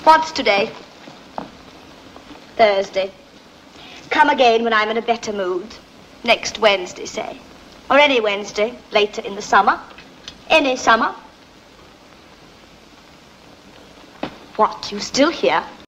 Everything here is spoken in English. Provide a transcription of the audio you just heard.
What's today? Thursday. Come again when I'm in a better mood. Next Wednesday, say. Or any Wednesday, later in the summer. Any summer. What, you still here?